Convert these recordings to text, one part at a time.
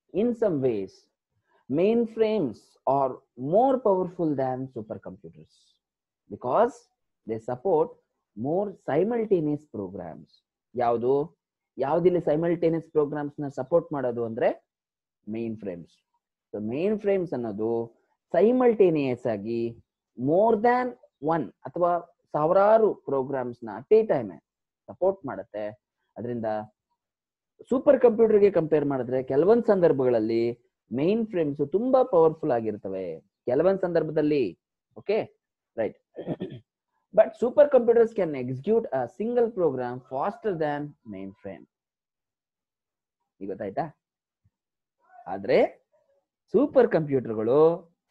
In some ways, mainframes are more powerful than supercomputers because they support more simultaneous programs. ಯಾವುದು ಯಾವ್ದಿಲ್ಲಿ simultaneous programs ನ support ಮಾಡೋದು ಅಂದ್ರೆ mainframes. So mainframes ಅನ್ನೋದು ಸೈಮಲ್ಟೇನಿಯಸ್ ಆಗಿ ಮೋರ್ ದ್ಯಾನ್ ಒನ್ ಅಥವಾ ಸಾವಿರಾರು ಪ್ರೋಗ್ರಾಮ್ಸ್ ನ ಅಟ್ ಎ ಟೈಮ್ ಸಪೋರ್ಟ್ ಮಾಡುತ್ತೆ. ಅದರಿಂದ ಸೂಪರ್ ಕಂಪ್ಯೂಟರ್ಗೆ ಕಂಪೇರ್ ಮಾಡಿದ್ರೆ ಕೆಲವೊಂದು ಸಂದರ್ಭಗಳಲ್ಲಿ ಮೇನ್ ಫ್ರೇಮ್ಸ್ ತುಂಬಾ ಪವರ್ಫುಲ್ ಆಗಿರ್ತವೆ ಕೆಲವೊಂದು ಸಂದರ್ಭದಲ್ಲಿ. Okay right. But supercomputers can execute a single program faster than mainframe. ಈಗ ಗೊತ್ತಾಯ್ತಾ? ಆದ್ರೆ ಸೂಪರ್ ಕಂಪ್ಯೂಟರ್ಗಳು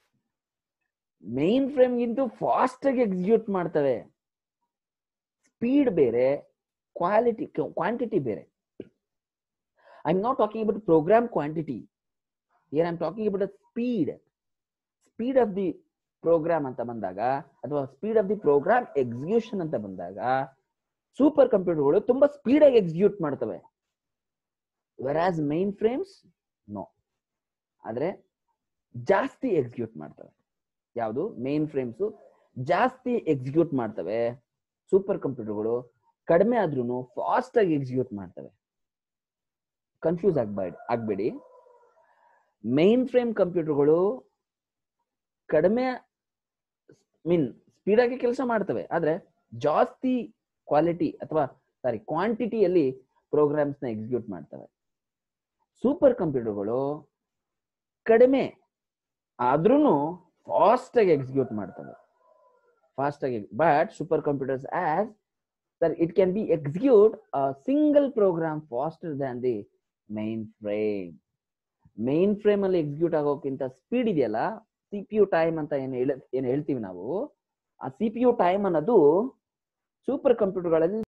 ಮೇನ್ ಫ್ರೇಮ್ ಗಿಂತ ಫಾಸ್ಟ್ ಆಗಿ ಎಕ್ಸಿಕ್ಯೂಟ್ ಮಾಡ್ತವೆ. ಸ್ಪೀಡ್ ಬೇರೆ, ಕ್ವಾಂಟಿಟಿ ಬೇರೆ. I'm not talking about program quantity. Here I'm talking about the speed of the program anta bandaga ಅಥವಾ speed of the program execution ಅಂತ ಬಂದಾಗ ಸೂಪರ್ ಕಂಪ್ಯೂಟರ್ಗಳು ತುಂಬಾ ಸ್ಪೀಡ್ ಆಗಿ ಎಕ್ಸಿಕ್ಯೂಟ್ ಮಾಡ್ತವೆ. whereas main frames no, ಆದ್ರೆ ಜಾಸ್ತಿ ಎಕ್ಸಿಕ್ಯೂಟ್ ಮಾಡ್ತವೆ. ಯಾವುದು ಮೇನ್ ಫ್ರೇಮ್ಸ್ ಜಾಸ್ತಿ ಎಕ್ಸಿಕ್ಯೂಟ್ ಮಾಡ್ತವೆ, ಸೂಪರ್ ಕಂಪ್ಯೂಟರ್ಗಳು ಕಡಿಮೆ ಆದ್ರೂ ಫಾಸ್ಟ್ ಆಗಿ ಎಕ್ಸಿಕ್ಯೂಟ್ ಮಾಡ್ತವೆ. ಕನ್ಫ್ಯೂಸ್ ಆಗ್ಬೇಡಿ. ಮೇನ್ ಫ್ರೇಮ್ ಕಂಪ್ಯೂಟರ್ಗಳು ಕಡಿಮೆ ಸ್ಪೀಡ್ ಆಗಿ ಕೆಲಸ ಮಾಡ್ತವೆ, ಆದ್ರೆ ಜಾಸ್ತಿ ಕ್ವಾಲಿಟಿ ಅಥವಾ ಕ್ವಾಂಟಿಟಿಯಲ್ಲಿ ಪ್ರೋಗ್ರಾಮ್ಸ್ ನ ಎಕ್ಸಿಕ್ಯೂಟ್ ಮಾಡ್ತವೆ. ಸೂಪರ್ ಕಂಪ್ಯೂಟರ್ಗಳು ಕಡಿಮೆ ಆದ್ರೂ ಫಾಸ್ಟ್ ಆಗಿ ಎಕ್ಸಿಕ್ಯೂಟ್ ಮಾಡ್ತವೆ. But supercomputers as it can be execute a single program faster than the mainframe. mainframe ಅಲ್ಲಿ ಎಕ್ಸಿಕ್ಯೂಟ್ ಆಗೋಕ್ಕಿಂತ ಸ್ಪೀಡ್ ಇದೆಯಲ್ಲ, CPU ಟೈಮ್ ಅಂತ ಏನ್ ಹೇಳ್ತೀವಿ ನಾವು, ಆ CPU ಟೈಮ್ ಅನ್ನೋದು ಸೂಪರ್ ಕಂಪ್ಯೂಟರ್ಗಳಲ್ಲಿ